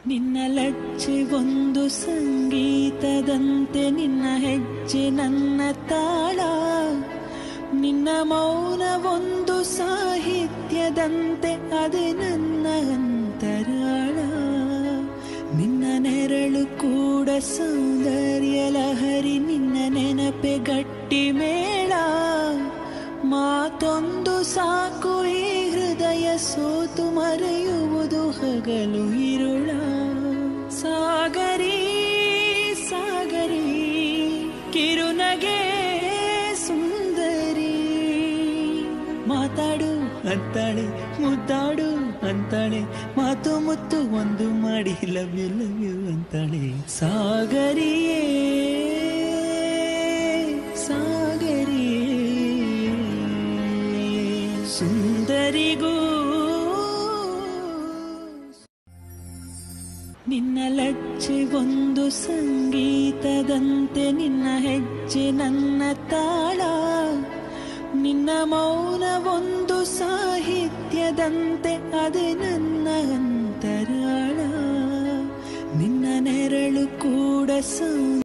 ನಿನ್ನ ಲಜ್ಜೆ ಒಂದು ಸಂಗೀತದಂತೆ, ನಿನ್ನ ಹೆಜ್ಜೆ ನನ್ನ ತಾಳ, ನಿನ್ನ ಮೌನ ಒಂದು ಸಾಹಿತ್ಯದಂತೆ, ಅದೇ ನನ್ನ ಅಂತರಾಳ. ನಿನ್ನ ನೆರಳು ಕೂಡ ಸೌಂದರ್ಯ ಲಹರಿ, ನಿನ್ನ ನೆನಪೆ ಗಟ್ಟಿ ಮೇಳ. ಮಾತೊಂದು ಸಾಕು ಈ ಹೃದಯ ಸೋತು ಮರೆಯುವುದು ಹಗಲು ಇರುಳ. ಸಾಗರಿ ಸಾಗರಿ ಕಿರುನಗೆ ಸುಂದರಿ, ಮಾತಾಡು ಅಂತಾಳೆ ಮುದ್ದಾಡು ಅಂತಾಳೆ, ಮಾತು ಮುತ್ತು ಒಂದು ಮಾಡಿ ಲವ್ ಯು ಅಂತಾಳೆ. ಸಾಗರಿಯೇ ಸಾಗರಿಯೇ ಸುಂದರಿಗೂ. ನಿನ್ನ ಲಜ್ಜೆ ಒಂದು ಸಂಗೀತದಂತೆ, ನಿನ್ನ ಹೆಜ್ಜೆ ನನ್ನ ತಾಳ, ನಿನ್ನ ಮೌನ ಒಂದು ಸಾಹಿತ್ಯದಂತೆ, ಅದೇ ನನ್ನ ಅಂತರಾಳ. ನಿನ್ನ ನೆರಳು ಕೂಡ